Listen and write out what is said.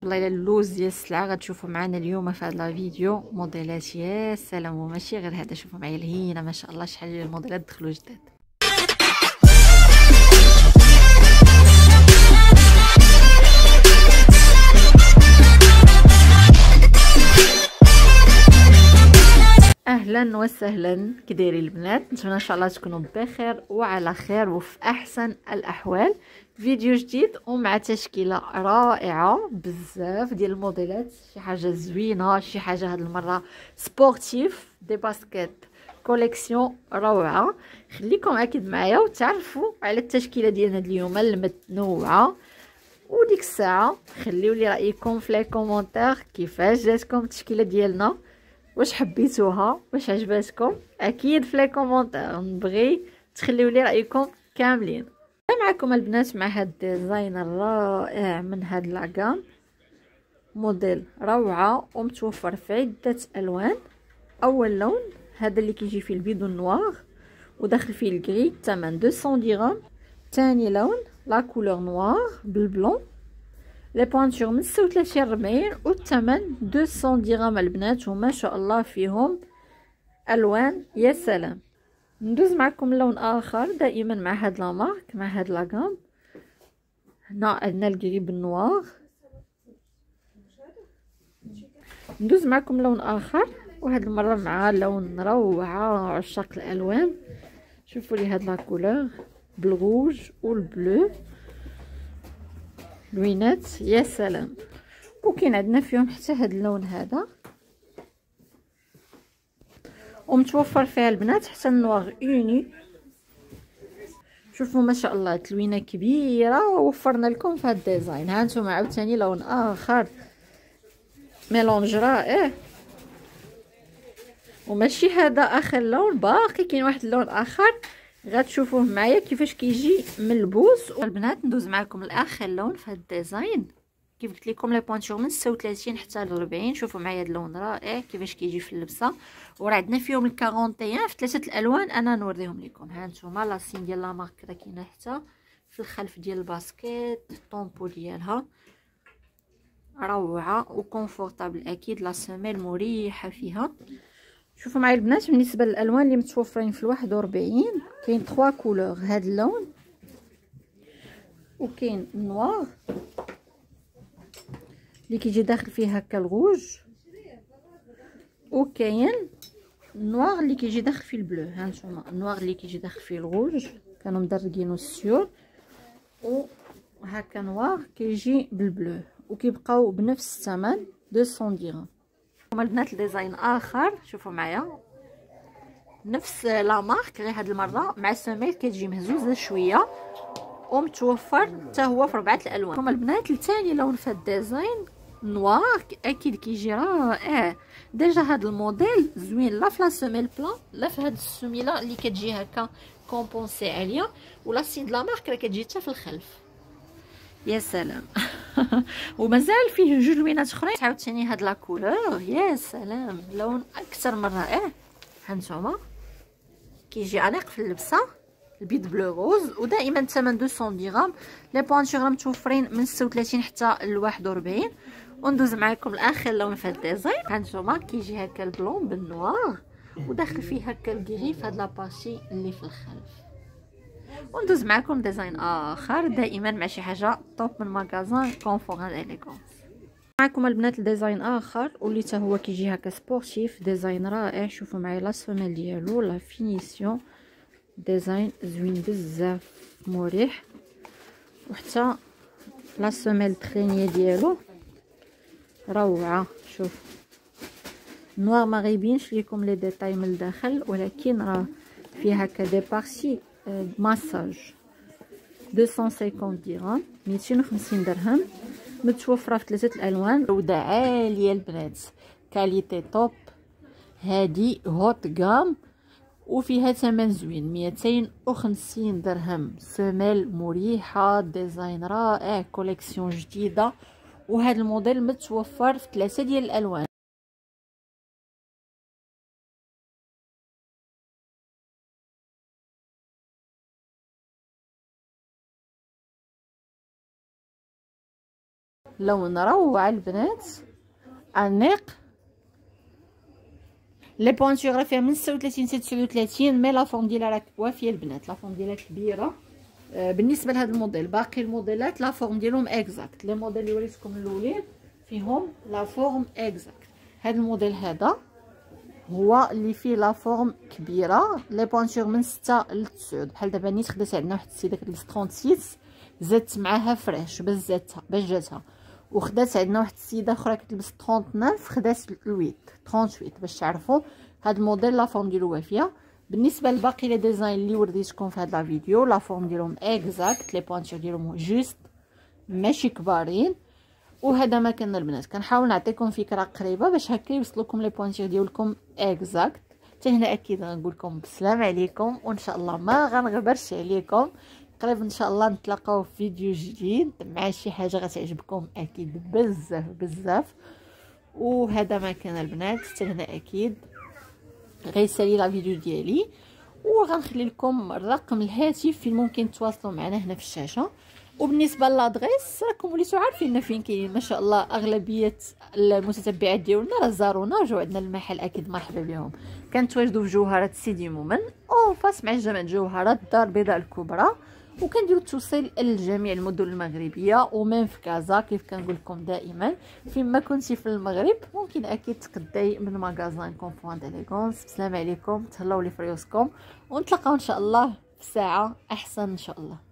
والله الا اللوز ديال السلعه غتشوفوا معنا اليوم في هذا الفيديو موديلات يا سلام. وماشي غير هذا، شوفوا معايا الهينه ما شاء الله شحال ديال الموديلات دخلوا جداد. اهلا وسهلا، كي دايرين البنات؟ نتمنى ان شاء الله تكونوا بخير وعلى خير وفي احسن الاحوال. فيديو جديد ومع تشكيله رائعه بزاف ديال الموديلات، شي حاجه زوينه، شي حاجه هاد المره سبورتيف، دي باسكيت كوليكسيون روعه. خليكم اكيد معايا وتعرفوا على التشكيله ديالنا اليوم المتنوعه. وديك الساعه خليو لي رايكم في لي كومونتير، كيفاش جاتكم التشكيله ديالنا، واش حبيتوها، واش عجباتكم. اكيد في لي كومونتير نبغي تخليو لي رايكم كاملين. معكم البنات مع هاد الديزاين الرائع من هاد لاكام، موديل روعه ومتوفر في عده الوان. اول لون هذا اللي كيجي فيه البيض والنوار وداخل فيه الكري، الثمن 200 درهم. ثاني لون لا كولور نوار بالبلون، لي بوانتور من 36 40 والثمن 200 درهم البنات. وما شاء الله فيهم الوان يا سلام. ندوز معكم لون اخر دائما مع هاد لا مارك، مع هاد لاغام. هنا عندنا الكري بالنوار. ندوز معكم لون اخر وهاد المره مع لون روعه عشاق الالوان. شوفوا لي هاد لا كولور بالروج والبلو، لوينات يا سلام. وكاين عندنا فيهم حتى هاد اللون هذا، ومتوفر فيها البنات حتى النوار اوني. شوفوا ما شاء الله تلوينه كبيره ووفرنا لكم في هاد الديزاين. ها انتم عاوتاني لون اخر ميلونج رائع. وماشي هذا اخر لون، باقي كاين واحد اللون اخر غتشوفوه معايا كيفاش كيجي ملبوس. البنات ندوز معكم لاخر لون في هاد الديزاين. كيف قلت لكم لي بوانتور من 36 حتى ل 40. شوفوا معايا هاد اللون رائع كيفاش كيجي في اللبسه. وراه عندنا فيهم ال 41 في ثلاثه الالوان، انا نوريهم لكم. ها نتوما لاسين ديال لا مارك راه كاينه حتى في الخلف ديال الباسكيت، الطومبو ديالها روعه وكونفورطابل. اكيد لا سيميل مريحه فيها. شوفوا معايا البنات بالنسبه للالوان اللي متوفرين في 41 كاين 3 كولور. هاد اللون وكاين النوار اللي كيجي داخل فيه هكا الغوج، وكاين النوار اللي كيجي داخل فيه البلو. ها نتوما النوار اللي كيجي داخل فيه الغوج كانوا مدرجينو السيور، وهكا نوار كيجي بالبلو وكيبقاو بنفس الثمن 200 درهم. هما البنات الديزاين اخر شوفوا معايا نفس لا مارك، غير هاد المره مع سميل كتجي مهزوزه شويه ومتوفر حتى هو في 4 الالوان. هما البنات الثاني لون في الديزاين نوار اكيد كيجي رائع. ديجا هاد الموديل زوين لا في لا سميل بلان لا في هاد السميله اللي كتجي هكا كومبونسي عليا، ولا سين لا مارك راه كتجي حتى في الخلف يا سلام. ومازال فيه جوج لوينات اخرين. عاوتاني هاد لا كولور يا سلام، لون اكثر من رائع. هانتوما كيجي انيق في اللبسه، البيض بلو روز، ودائما الثمن 200 درهم. لي بوانتور متوفرين من 36 حتى ل 41. وندوز معكم لاخر لون في هاد الديزاين. هانتوما كيجي هكا البلون بالنوار وداخل فيه هكا الكري في هاد لاباشي اللي في الخلف. وندوز معكم ديزاين اخر دائما مع شي حاجه طوب من ماغازان كونفور اليغونس. معكم البنات الديزاين اخر واللي حتى هو كيجي هكا سبورتيف، ديزاين رائع. شوفوا معايا لا سوميل ديالو، لا فينيسيون، ديزاين زوين بزاف مريح. وحتى لا سوميل تخينيه ديالو روعه. شوف نوار ما غيبينش ليكم لي ديتاي من الداخل، ولكن راه فيه هكا دي بارسي ماساج. 250 درهم، 250 درهم. متوفره في 3 الالوان. جوده عاليه البنات، كاليتي توب، هادي هوت غام، وفيها ثمن زوين 250 درهم. سمال مريحه، ديزاين رائع، كوليكسيون جديده. وهذا الموديل متوفر في 3 ديال الالوان. لون روعه البنات، انيق. لي بوانتور راه فيها من 36 حتى 39، مي لافورم ديالها راه وافيه البنات، لافورم ديالها كبيره. بالنسبه لهذا الموديل باقي الموديلات لافورم ديالهم اكزاكت، لي موديل اللي وريتكم الاولين فيهم لافورم اكزاكت. هذا الموديل هذا هو اللي فيه لافورم كبيره، لي بوانتور من 6 ل 9. بحال دابا نيت خدات عندنا واحد السيده كتلبس 36 زدت معاها فريش باش جاتها، وخدات عندنا واحد السيده اخرى كتلبس 39 خدات 38 باش تعرفوا هذا الموديل لافورم ديالو وافيه. بالنسبه لباقي لي ديزاين اللي وريتكم في هذا الفيديو لافورم ديالهم اكزاكت، لي بوانتور ديالهم جوست ماشي كبارين. وهذا مكان البنات كنحاول نعطيكم فكره قريبه باش هكا يوصلكم لي بوانتور ديالكم اكزاكت. حتى هنا اكيد غنقول لكم بالسلام عليكم، وان شاء الله ما غنغبرش عليكم. قريب ان شاء الله نتلاقاو في فيديو جديد مع شي حاجه غتعجبكم اكيد بزاف بزاف. وهذا مكان البنات حتى هنا اكيد غيسالي لا فيديو ديالي، وغنخلي لكم رقم الهاتف فين ممكن تواصلوا معنا هنا في الشاشه. وبالنسبه لادريس راكم وليتو عارفين فين كاين ما شاء الله اغلبيه المتتبعات ديالنا راه زارونا وجاو عندنا المحل، اكيد مرحبا بهم. كنتواجدوا في جوهره سيدي مومن او فاس مع جامع جوهره الدار البيضاء الكبرى، وكنديروا التوصيل لجميع المدن المغربيه ومن في كازا. كيف كنقول لكم دائما فين ما كنتي في المغرب ممكن اكيد تقداي من ماغازان كونفوان ديليغونس. السلام عليكم، تهلاو لي فريوسكم، ونتلاقاو ان شاء الله في ساعه احسن ان شاء الله.